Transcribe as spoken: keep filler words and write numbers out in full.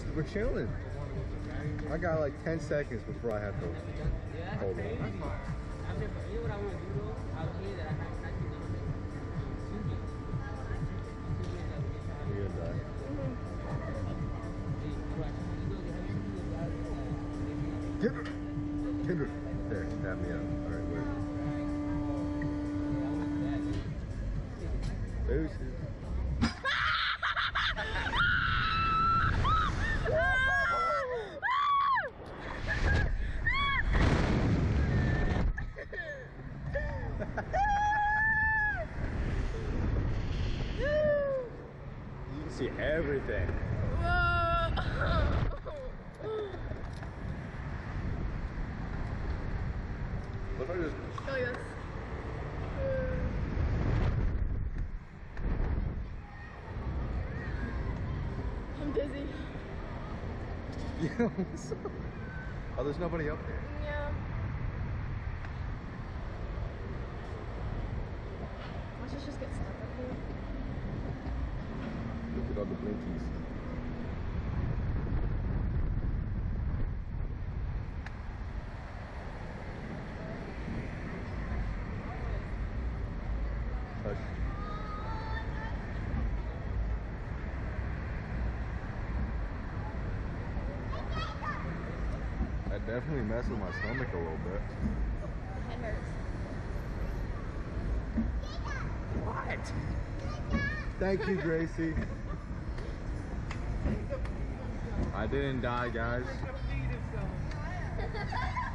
we're chilling. I got like ten seconds before I have to hold on. You're gonna die. Tinder! Tinder! There, tap me up. Alright, where? Deuces. You can see everything. Look at this. Oh, yes. I'm dizzy. Yeah, what's up? Oh, there's nobody up there. Yeah. Watch us just get stuck up here. Look at all the blinkies. Touch. That definitely messed with my stomach a little bit. It hurts. What? Thank you, Gracie. I didn't die, guys.